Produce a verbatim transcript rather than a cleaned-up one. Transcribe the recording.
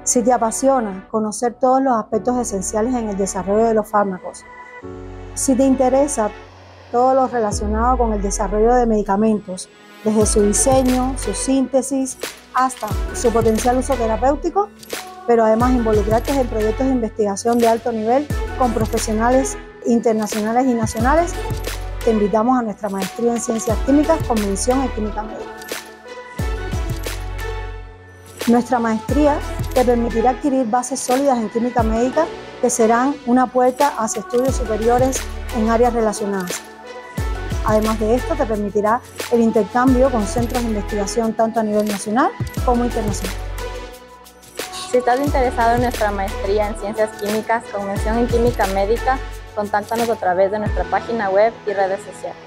Si te apasiona conocer todos los aspectos esenciales en el desarrollo de los fármacos, si te interesa todo lo relacionado con el desarrollo de medicamentos, desde su diseño, su síntesis, hasta su potencial uso terapéutico, pero además involucrarte en proyectos de investigación de alto nivel con profesionales internacionales y nacionales, te invitamos a nuestra maestría en Ciencias Químicas con mención en Química Médica. Nuestra maestría te permitirá adquirir bases sólidas en química médica que serán una puerta hacia estudios superiores en áreas relacionadas. Además de esto, te permitirá el intercambio con centros de investigación tanto a nivel nacional como internacional. Si estás interesado en nuestra maestría en Ciencias Químicas con mención en Química Médica, contáctanos a través de nuestra página web y redes sociales.